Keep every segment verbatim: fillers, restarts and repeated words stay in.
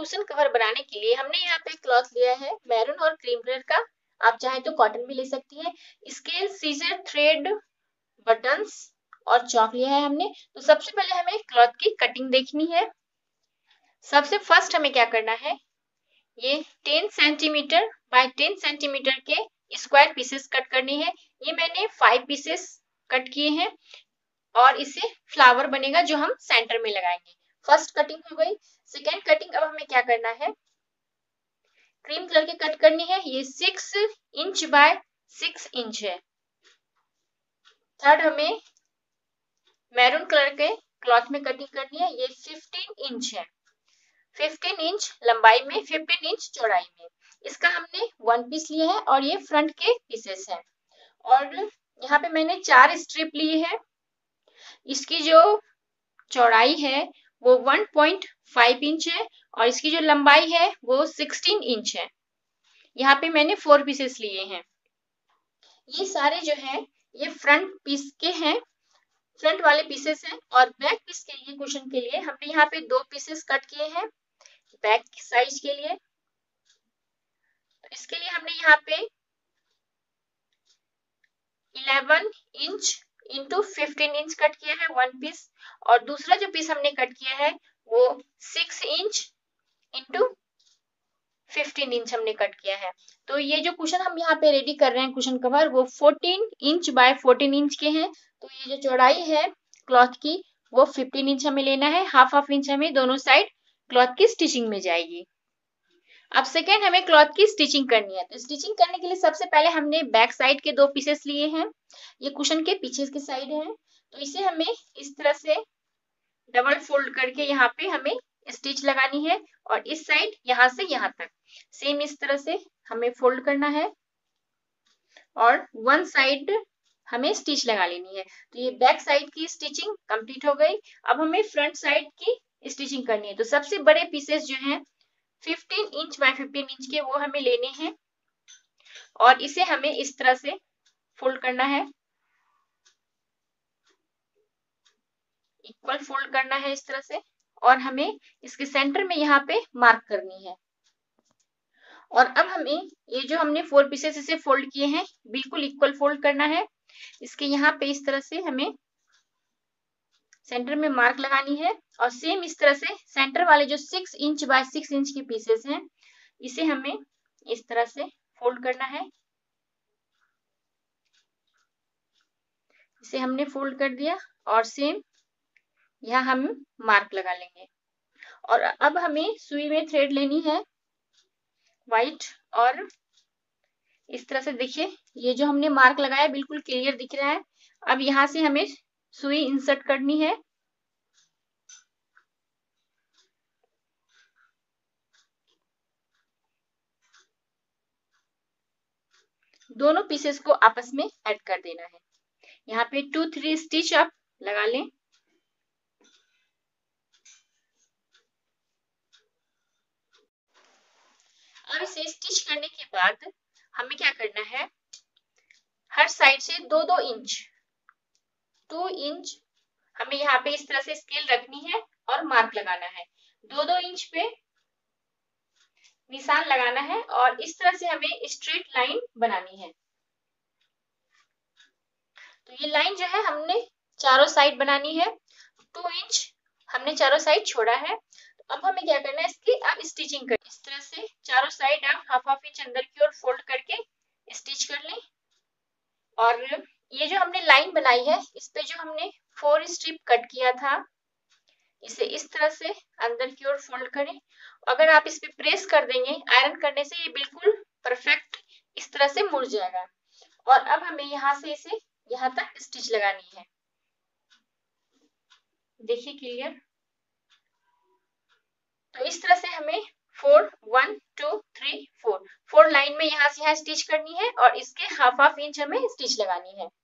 Cushion cover बनाने के लिए हमने यहाँ पे क्लॉथ लिया है मैरून और क्रीम कलर का, आप चाहे तो कॉटन भी ले सकती हैं। स्केल, सीजर, थ्रेड, बटन्स और चौक लिया है हमने। तो सबसे पहले हमें क्लॉथ की कटिंग देखनी है। सबसे फर्स्ट हमें क्या करना है, ये ten centimetre by ten centimetre के स्क्वायर पीसेस कट करनी है। ये मैंने फाइव पीसेस कट किए हैं और इससे फ्लावर बनेगा जो हम सेंटर में लगाएंगे। फर्स्ट कटिंग हो गई। सेकेंड कटिंग अब हमें क्या करना है, क्रीम कलर की कट करनी है। ये six inch by six inch है। थर्ड हमें मैरून कलर के क्लॉथ में कटिंग करनी है। ये फिफ्टीन इंच है, फिफ्टीन इंच लंबाई में, फिफ्टीन इंच चौड़ाई में। इसका हमने वन पीस लिया है और ये फ्रंट के पीसेस हैं। और यहाँ पे मैंने चार स्ट्रिप लिए हैं। इसकी जो चौड़ाई है वो वन पॉइंट फाइव इंच है और इसकी जो लंबाई है वो सिक्सटीन इंच है। यहाँ पे मैंने फोर पीसेस लिए हैं। ये सारे जो है ये फ्रंट पीस के हैं, फ्रंट वाले पीसेस हैं। और बैक पीस के लिए, कुशन के लिए हमने यहाँ पे दो पीसेस कट किए हैं बैक साइज के लिए। तो इसके लिए हमने यहाँ पे eleven inch into fifteen inch cut किया है वन पीस। और दूसरा जो पीस हमने कट किया है वो six inch into fifteen inch हमने कट किया है। तो ये जो कुशन हम यहाँ पे रेडी कर रहे हैं, कुशन कवर, वो fourteen inch by fourteen inch के हैं। तो ये जो चौड़ाई है क्लॉथ की वो फिफ्टीन इंच हमें लेना है। हाफ हाफ इंच हमें दोनों साइड क्लॉथ की स्टिचिंग में जाएगी। अब सेकेंड हमें क्लॉथ की स्टिचिंग करनी है। तो स्टिचिंग करने के लिए सबसे पहले हमने बैक साइड के दो पीसेस लिए हैं। ये कुशन के पीछे की साइड है। तो इसे हमें इस तरह से डबल फोल्ड करके यहाँ पे हमें स्टिच लगानी है। और इस साइड यहाँ से यहाँ तक सेम इस तरह से हमें फोल्ड करना है और वन साइड हमें स्टिच लगा लेनी है। तो ये बैक साइड की स्टिचिंग कंप्लीट हो गई। अब हमें फ्रंट साइड की स्टिचिंग करनी है। तो सबसे बड़े पीसेस जो हैं fifteen inch by fifteen inch के वो हमें लेने हैं और इसे हमें इस तरह से फोल्ड करना है, इक्वल फोल्ड करना है इस तरह से। और हमें इसके सेंटर में यहाँ पे मार्क करनी है। और अब हमें ये जो हमने फोर पीसेस इसे फोल्ड किए हैं बिल्कुल इक्वल फोल्ड करना है। इसके यहाँ पे इस तरह से हमें सेंटर में मार्क लगानी है। और सेम इस तरह से सेंटर वाले जो six inch by six inch के पीसेस हैं इसे हमें इस तरह से फोल्ड करना है। इसे हमने फोल्ड कर दिया और सेम यहाँ हम मार्क लगा लेंगे। और अब हमें सुई में थ्रेड लेनी है वाइट। और इस तरह से देखिए ये जो हमने मार्क लगाया बिल्कुल क्लियर दिख रहा है। अब यहाँ से हमें सुई इंसर्ट करनी है। दोनों पीसेस को आपस में ऐड कर देना है। यहाँ पे टू थ्री स्टिच आप लगा लें। अब इसे स्टिच करने के बाद हमें क्या करना है, हर साइड से दो दो इंच टू इंच हमें यहाँ पे इस तरह से स्केल रखनी है और मार्क लगाना है। दो दो इंच पे निशान लगाना है और इस तरह से हमें स्ट्रेट लाइन बनानी है। तो ये लाइन जो है हमने चारों साइड बनानी है। टू इंच हमने चारों साइड छोड़ा है। तो अब हमें क्या करना है, इसकी अब स्टिचिंग कर इस तरह से चारों साइड आप हाफ हाफ इंच अंदर की ओर फोल्ड करके स्टिच कर लें। और ये जो हमने लाइन बनाई है इस पे जो हमने फोर स्ट्रिप कट किया था इसे इस तरह से अंदर की ओर फोल्ड करें। अगर आप इस पे प्रेस कर देंगे आयरन करने से ये बिल्कुल परफेक्ट इस तरह से मुड़ जाएगा। और अब हमें यहाँ से इसे यहाँ तक स्टिच लगानी है। देखिए क्लियर। तो इस तरह से हमें four one two three four four line में यहाँ से यहाँ स्टिच करनी है और इसके हाफ हाफ इंच हमें स्टिच लगानी है।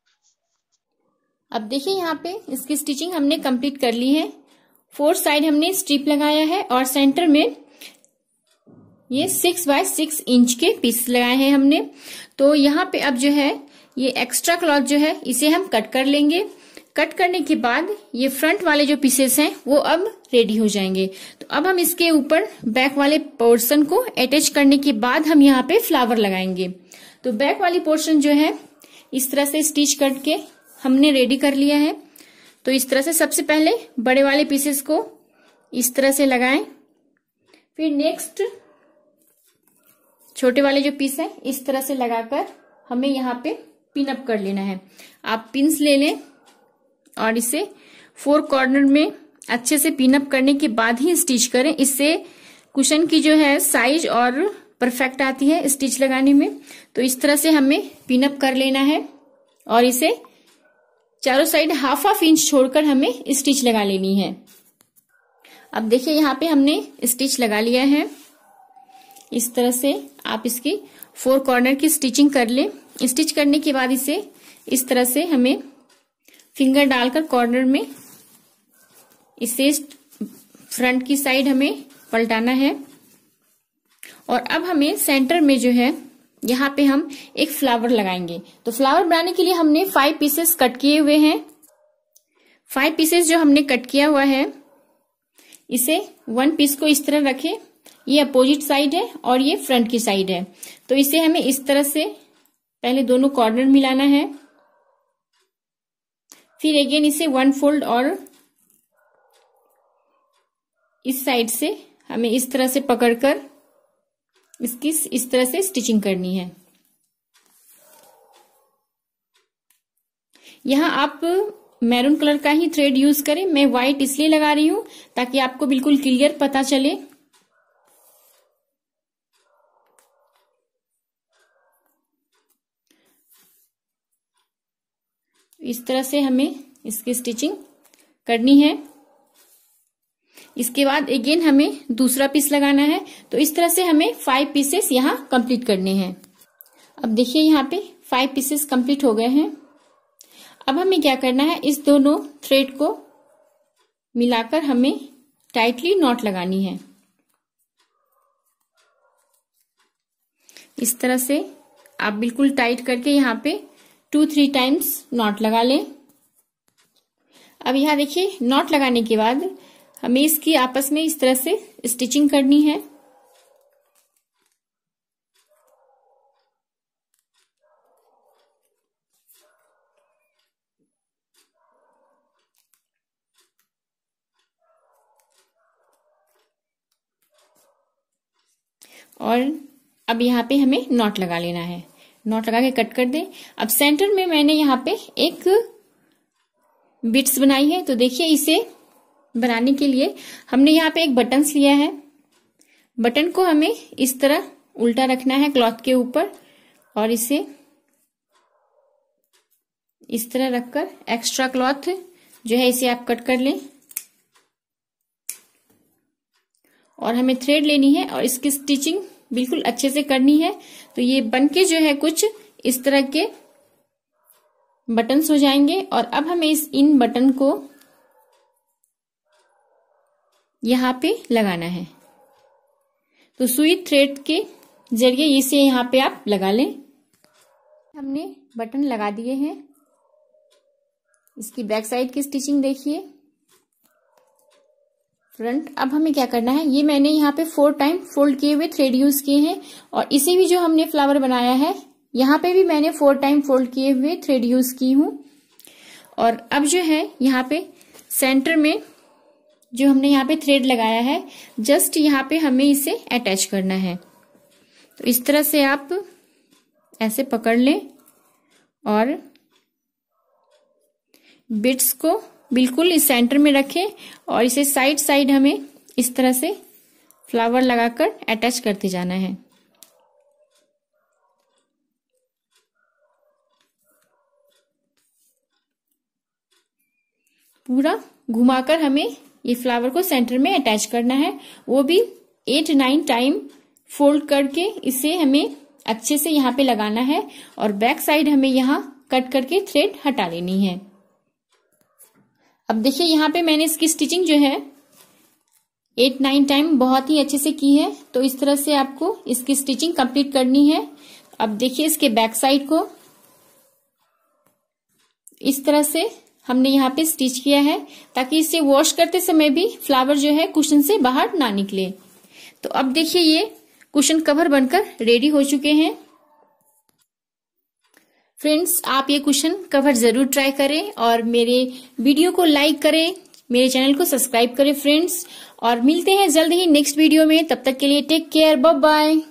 अब देखिए यहाँ पे इसकी स्टिचिंग हमने कंप्लीट कर ली है। फोर साइड हमने स्ट्रिप लगाया है और सेंटर में ये सिक्स बाय सिक्स इंच के पीस लगाए हैं हमने। तो यहाँ पे अब जो है ये एक्स्ट्रा क्लॉथ जो है इसे हम कट कर लेंगे। कट करने के बाद ये फ्रंट वाले जो पीसेस हैं वो अब रेडी हो जाएंगे। तो अब हम इसके ऊपर बैक वाले पोर्शन को अटैच करने के बाद हम यहाँ पे फ्लावर लगाएंगे। तो बैक वाली पोर्शन जो है इस तरह से स्टिच करके हमने रेडी कर लिया है। तो इस तरह से सबसे पहले बड़े वाले पीसेस को इस तरह से लगाएं, फिर नेक्स्ट छोटे वाले जो पीस है इस तरह से लगाकर हमें यहाँ पे पिन अप कर लेना है। आप पिन्स ले लें और इसे फोर कॉर्नर में अच्छे से पिन अप करने के बाद ही स्टिच करें। इससे कुशन की जो है साइज और परफेक्ट आती है स्टिच लगाने में। तो इस तरह से हमें पिन अप कर लेना है और इसे चारों साइड हाफ हाफ इंच छोड़कर हमें स्टिच लगा लेनी है। अब देखिए यहाँ पे हमने स्टिच लगा लिया है। इस तरह से आप इसकी फोर कॉर्नर की स्टिचिंग कर लें। स्टिच करने के बाद इसे इस तरह से हमें फिंगर डालकर कॉर्नर में इसे फ्रंट की साइड हमें पलटाना है। और अब हमें सेंटर में जो है यहाँ पे हम एक फ्लावर लगाएंगे। तो फ्लावर बनाने के लिए हमने फाइव पीसेस कट किए हुए हैं। फाइव पीसेस जो हमने कट किया हुआ है इसे वन पीस को इस तरह रखें। ये अपोजिट साइड है और ये फ्रंट की साइड है। तो इसे हमें इस तरह से पहले दोनों कॉर्नर मिलाना है, फिर अगेन इसे वन फोल्ड और इस साइड से हमें इस तरह से पकड़कर इसकी इस तरह से स्टिचिंग करनी है। यहां आप मैरून कलर का ही थ्रेड यूज करें। मैं व्हाइट इसलिए लगा रही हूं ताकि आपको बिल्कुल क्लियर पता चले। इस तरह से हमें इसकी स्टिचिंग करनी है। इसके बाद अगेन हमें दूसरा पीस लगाना है। तो इस तरह से हमें फाइव पीसेस यहाँ कंप्लीट करने हैं। अब देखिए यहाँ पे फाइव पीसेस कंप्लीट हो गए हैं। अब हमें क्या करना है, इस दोनों थ्रेड को मिलाकर हमें टाइटली नॉट लगानी है। इस तरह से आप बिल्कुल टाइट करके यहाँ पे टू थ्री टाइम्स नॉट लगा लें। अब यहाँ देखिए नॉट लगाने के बाद हमें इसकी आपस में इस तरह से स्टिचिंग करनी है। और अब यहाँ पे हमें नॉट लगा लेना है। नॉट लगा के कट कर दें। अब सेंटर में मैंने यहाँ पे एक बिट्स बनाई है। तो देखिए इसे बनाने के लिए हमने यहाँ पे एक बटन्स लिया है। बटन को हमें इस तरह उल्टा रखना है क्लॉथ के ऊपर और इसे इस तरह रखकर एक्स्ट्रा क्लॉथ जो है इसे आप कट कर लें। और हमें थ्रेड लेनी है और इसकी स्टिचिंग बिल्कुल अच्छे से करनी है। तो ये बनके जो है कुछ इस तरह के बटन्स हो जाएंगे। और अब हमें इस इन बटन को यहाँ पे लगाना है। तो सुई थ्रेड के जरिए इसे यहाँ पे आप लगा लें। हमने बटन लगा दिए हैं। इसकी बैक साइड की स्टिचिंग देखिए, फ्रंट। अब हमें क्या करना है, ये मैंने यहाँ पे फोर टाइम फोल्ड किए हुए थ्रेड यूज किए हैं। और इसे भी जो हमने फ्लावर बनाया है यहाँ पे भी मैंने फोर टाइम फोल्ड किए हुए थ्रेड यूज की हूँ। और अब जो है यहाँ पे सेंटर में जो हमने यहाँ पे थ्रेड लगाया है जस्ट यहाँ पे हमें इसे अटैच करना है। तो इस तरह से आप ऐसे पकड़ लें और बिट्स को बिल्कुल इस सेंटर में रखें और इसे साइड साइड हमें इस तरह से फ्लावर लगाकर अटैच करते जाना है। पूरा घुमाकर हमें ये फ्लावर को सेंटर में अटैच करना है। वो भी एट नाइन टाइम फोल्ड करके इसे हमें अच्छे से यहाँ पे लगाना है। और बैक साइड हमें यहाँ कट करके थ्रेड हटा लेनी है। अब देखिए यहाँ पे मैंने इसकी स्टिचिंग जो है एट नाइन टाइम बहुत ही अच्छे से की है। तो इस तरह से आपको इसकी स्टिचिंग कंप्लीट करनी है। अब देखिए इसके बैक साइड को इस तरह से हमने यहाँ पे स्टिच किया है, ताकि इसे वॉश करते समय भी फ्लावर जो है कुशन से बाहर ना निकले। तो अब देखिए ये कुशन कवर बनकर रेडी हो चुके हैं। फ्रेंड्स, आप ये कुशन कवर जरूर ट्राई करें और मेरे वीडियो को लाइक करें, मेरे चैनल को सब्सक्राइब करें फ्रेंड्स। और मिलते हैं जल्द ही नेक्स्ट वीडियो में, तब तक के लिए टेक केयर, बाय बाय।